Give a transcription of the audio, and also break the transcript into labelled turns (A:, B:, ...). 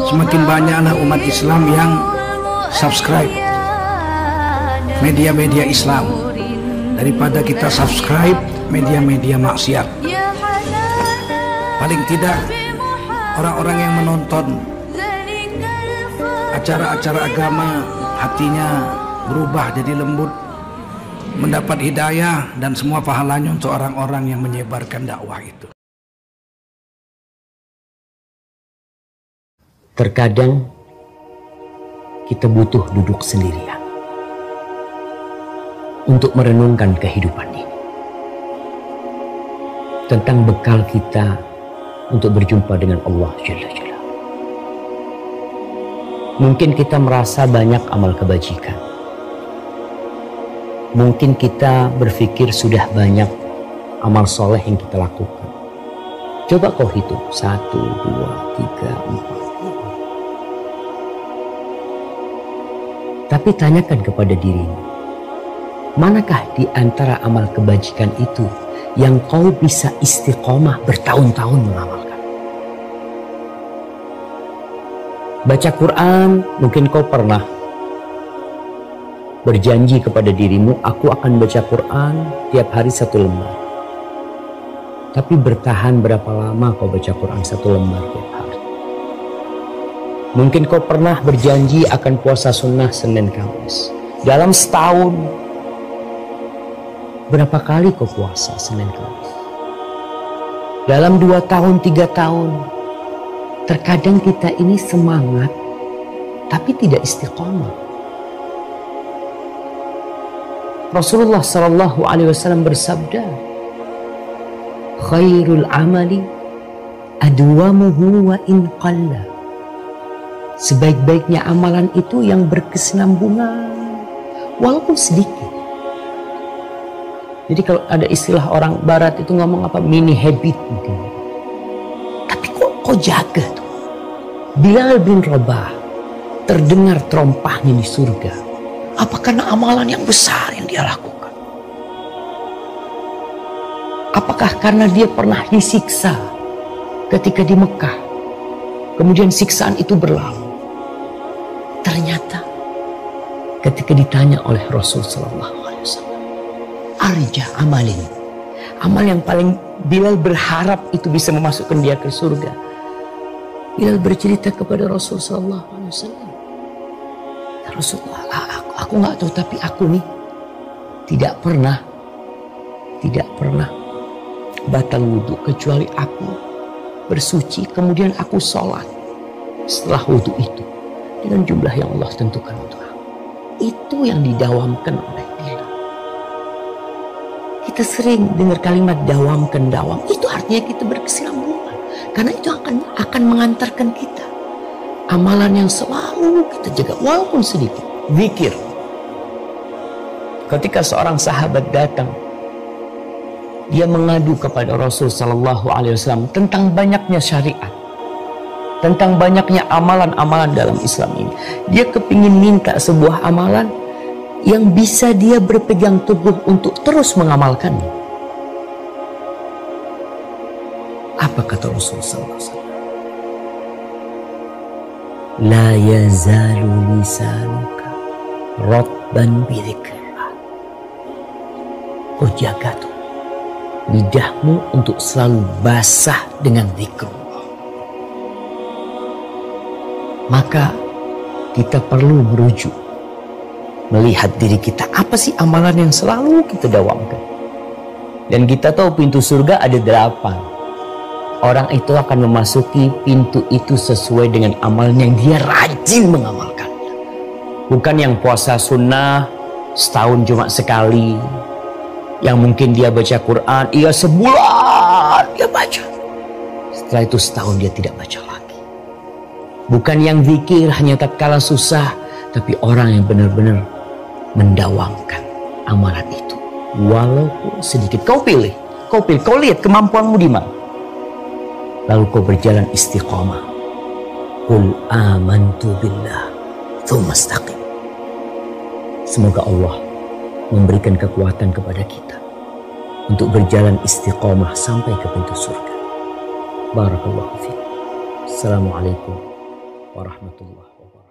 A: semakin banyaklah umat Islam yang subscribe media-media Islam daripada kita subscribe media-media maksiat. Paling tidak orang-orang yang menonton acara-acara agama hatinya berubah jadi lembut, mendapat hidayah dan semua pahalanya untuk orang-orang yang menyebarkan dakwah itu.
B: Terkadang kita butuh duduk sendirian untuk merenungkan kehidupan ini, tentang bekal kita untuk berjumpa dengan Allah Jalla Jalla. Mungkin kita merasa banyak amal kebajikan. Mungkin kita berpikir sudah banyak amal soleh yang kita lakukan. Coba kau hitung 1, 2, 3, 4. Tapi tanyakan kepada dirimu, manakah di antara amal kebajikan itu yang kau bisa istiqomah bertahun-tahun mengamalkan? Baca Quran, mungkin kau pernah berjanji kepada dirimu, aku akan baca Quran tiap hari 1 lembar. Tapi bertahan berapa lama kau baca Quran 1 lembar tiap hari? Mungkin kau pernah berjanji akan puasa sunnah Senin Kamis. Dalam setahun, berapa kali kau puasa Senin Kamis? Dalam 2 tahun, 3 tahun, terkadang kita ini semangat, tapi tidak istiqomah. Rasulullah Sallallahu Alaihi Wasallam bersabda, khairul amali adwamuhu wa in qalla. Sebaik-baiknya amalan itu yang berkesinambungan walaupun sedikit. Jadi kalau ada istilah orang barat itu ngomong apa, mini habit mungkin. Tapi kok jaga tuh. Bilal bin Rabah terdengar terompahnya di surga. Apa karena amalan yang besar yang dia lakukan? Apakah karena dia pernah disiksa ketika di Mekah, kemudian siksaan itu berlalu? Ternyata ketika ditanya oleh Rasul Sallallahu Alaihi Wasallam, arja amalin, amal yang paling Bilal berharap itu bisa memasukkan dia ke surga, Bilal bercerita kepada Rasul Sallallahu Alaihi Wasallam, Rasulullah, aku nggak tahu, tapi aku nih tidak pernah batal wudhu kecuali aku bersuci kemudian aku sholat setelah wudhu itu dengan jumlah yang Allah tentukan untuk aku. Itu yang didawamkan oleh Bilal. Kita sering dengar kalimat dawamkan, dawam. Itu artinya kita berkesinambungan. Karena itu akan mengantarkan kita amalan yang selalu kita jaga walaupun sedikit. Zikir. Ketika seorang sahabat datang, dia mengadu kepada Rasul Sallallahu Alaihi Wasallam tentang banyaknya syariat, tentang banyaknya amalan-amalan dalam Islam ini. Dia kepingin minta sebuah amalan yang bisa dia berpegang teguh untuk terus mengamalkannya. Apa kata Rasul Sallallahu Alaihi Wasallam? La yazalu lisanuka ratban bidzikrillah. Kau jaga tuh lidahmu untuk selalu basah dengan zikrullah. Maka kita perlu merujuk, melihat diri kita, apa sih amalan yang selalu kita dawamkan. Dan kita tahu pintu surga ada 8. Orang itu akan memasuki pintu itu sesuai dengan amalan yang dia rajin mengamalkannya. Bukan yang puasa sunnah setahun cuma sekali, yang mungkin dia baca Quran, iya sebulan dia baca, setelah itu setahun dia tidak baca lagi. Bukan yang zikir hanya tatkala susah, tapi orang yang benar-benar mendawamkan amalan itu walaupun sedikit. Kau pilih, kau lihat kemampuanmu di mana, lalu kau berjalan istiqomah. Qul amantu billah tsumma istaqim. Semoga Allah memberikan kekuatan kepada kita untuk berjalan istiqomah sampai ke pintu surga. Barakallahu fiik. Assalamualaikum warahmatullahi wabarakatuh.